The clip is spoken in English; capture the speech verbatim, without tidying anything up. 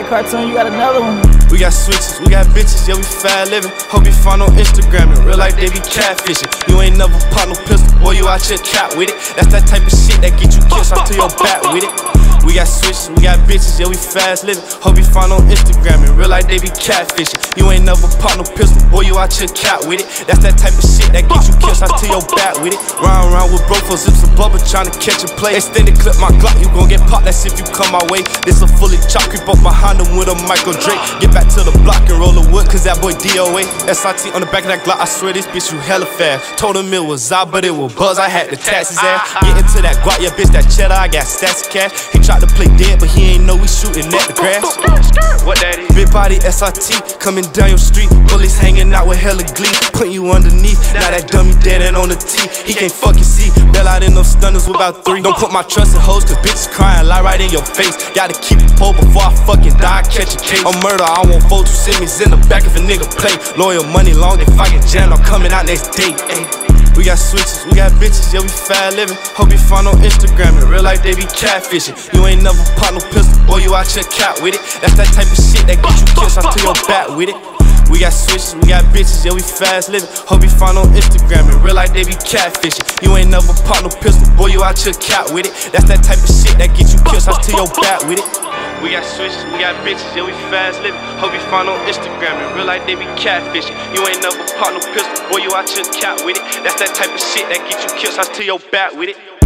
Cartoon, you got another one. We got switches, we got bitches, yeah, we fast living. Hope you find on Instagram, in real life they be catfishing. You ain't never pop no pistol, boy, you out here cat with it. That's that type of shit that get you killed off to your back with it. We got switches, we got bitches, yeah, we fast living. Hope you find on Instagram, in real life they be catfishing. You ain't never pop no pistol, boy, you out here cat with it. That's that type of shit that get you killed off to your back with it. Round round with bro for zips of bubble, trying to catch a play. Extended clip my Glock, you gon' get popped, that's if you come my way. This a fully chop, creep up behind them with a Michael Drake. Get back to the block and roll the wood, cause that boy D O A. S I T on the back of that Glock, I swear this bitch you hella fast. Told him it was out, but it was buzz, I had to tax his ass. Get into that guap, yeah bitch, that cheddar, I got stats of cash. He tried to play dead, but he ain't know we shooting at the grass. What that is? Big body S I T, coming down your street. Bullets hanging out with hella glee, putting you underneath. Now that dummy dead and on the T, he can't fucking see. Bail out in them stunners with about three. Don't put my trust in hoes, cause bitches crying, lie right in your face. Gotta keep it pulled before I fucking die, catch a case. On murder, I want four two semis in the back of a nigga play. Loyal money long, if I get jammed, I'm coming out next day. Ay. We got switches, we got bitches, yeah, we fast living. Hope you find on Instagram, in real life they be catfishing. You ain't never pop no pistol, boy, you out here cat with it. That's that type of shit that get you killed off to your back with it. We got switches, we got bitches, yeah, we fast living. Hope you find on Instagram, in real life they be catfishing. You ain't never pop no pistol, boy, you out here cat with it. That's that type of shit that get you killed off to your back with it. We got switches, we got bitches, yeah, we fast living. Hope you find on Instagram, in real life they be catfishing. You ain't never pop no pistol, boy, you out here cat with it. That's that type of shit that get you killed off to your back with it.